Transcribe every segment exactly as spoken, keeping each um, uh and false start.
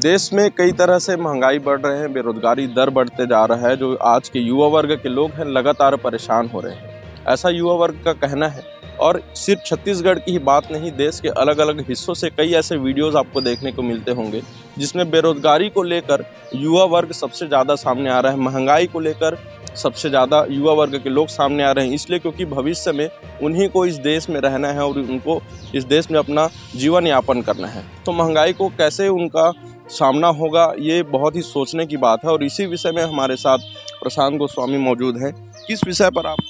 देश में कई तरह से महंगाई बढ़ रहे हैं, बेरोजगारी दर बढ़ते जा रहा है, जो आज के युवा वर्ग के लोग हैं लगातार परेशान हो रहे हैं, ऐसा युवा वर्ग का कहना है। और सिर्फ छत्तीसगढ़ की ही बात नहीं, देश के अलग अलग हिस्सों से कई ऐसे वीडियोस आपको देखने को मिलते होंगे जिसमें बेरोजगारी को लेकर युवा वर्ग सबसे ज़्यादा सामने आ रहा है, महंगाई को लेकर सबसे ज़्यादा युवा वर्ग के लोग सामने आ रहे हैं। इसलिए क्योंकि भविष्य में उन्हीं को इस देश में रहना है और उनको इस देश में अपना जीवन यापन करना है। तो महंगाई को कैसे उनका सामना होगा, ये बहुत ही सोचने की बात है। और इसी विषय में हमारे साथ प्रशांत गोस्वामी मौजूद हैं। किस विषय पर आप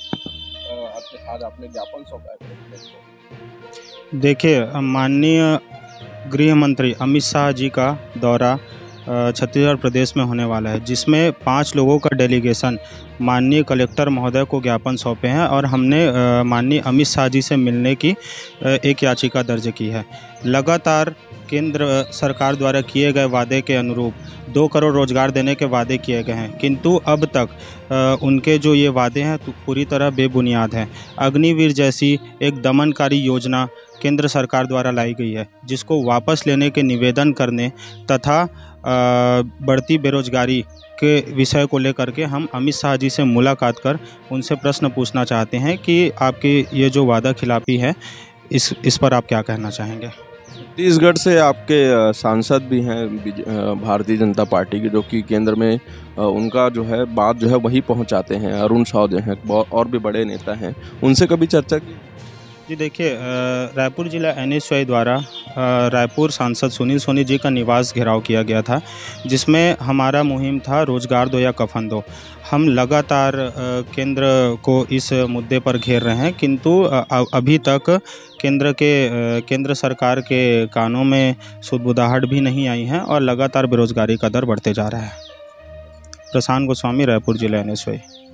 आज आपने ज्ञापन सौंपा है? देखिए, माननीय गृह मंत्री अमित शाह जी का दौरा छत्तीसगढ़ प्रदेश में होने वाला है, जिसमें पाँच लोगों का डेलीगेशन माननीय कलेक्टर महोदय को ज्ञापन सौंपे हैं और हमने माननीय अमित शाह जी से मिलने की एक याचिका दर्ज की है। लगातार केंद्र सरकार द्वारा किए गए वादे के अनुरूप दो करोड़ रोजगार देने के वादे किए गए हैं, किंतु अब तक उनके जो ये वादे हैं तो पूरी तरह बेबुनियाद हैं। अग्निवीर जैसी एक दमनकारी योजना केंद्र सरकार द्वारा लाई गई है, जिसको वापस लेने के निवेदन करने तथा बढ़ती बेरोजगारी के विषय को लेकर के हम अमित शाह जी से मुलाकात कर उनसे प्रश्न पूछना चाहते हैं कि आपकी ये जो वादा खिलाफी है, इस इस पर आप क्या कहना चाहेंगे? छत्तीसगढ़ से आपके सांसद भी हैं भारतीय जनता पार्टी के, जो कि केंद्र में उनका जो है बात जो है वही पहुंचाते हैं। अरुण साव जो हैं और भी बड़े नेता हैं, उनसे कभी चर्चा की? जी देखिए, रायपुर जिला एन एस यू आई द्वारा रायपुर सांसद सुनील सोनी जी का निवास घेराव किया गया था, जिसमें हमारा मुहिम था रोजगार दो या कफन दो। हम लगातार केंद्र को इस मुद्दे पर घेर रहे हैं, किंतु अभी तक केंद्र के केंद्र सरकार के कानों में सुदबुदाहट भी नहीं आई है और लगातार बेरोजगारी का दर बढ़ते जा रहा है। प्रशांत गोस्वामी, रायपुर जिला एन एस यू आई।